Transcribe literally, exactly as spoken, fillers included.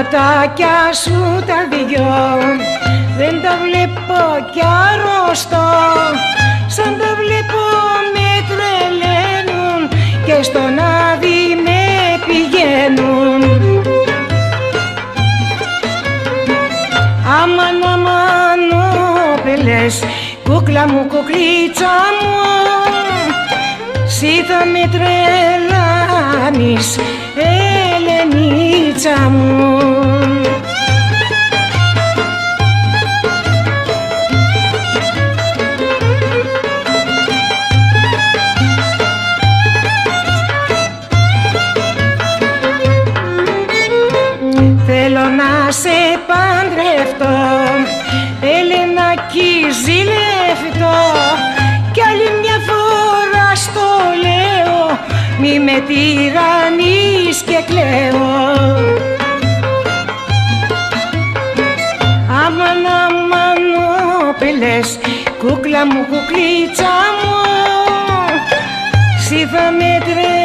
ματάκια σου τα δυο δεν τα βλέπω κι αρρωστώ, σαν τα βλέπω με τρελαίνουν και στον άδει με πηγαίνουν. Αμαν αμαν όπελες, κούκλα μου, κουκλίτσα μου, σύ θα με τρελάνεις, Ελενίτσα μου. Θέλω να σε παντρευτώ, Ελενάκι ζηλευτώ, κι άλλη μια φορά στο λέω, μη με τυραννείς και κλαίω. Αμαν αμαν όπελες, κούκλα μου, κουκλίτσα μου, σύ θα με τρελάνεις,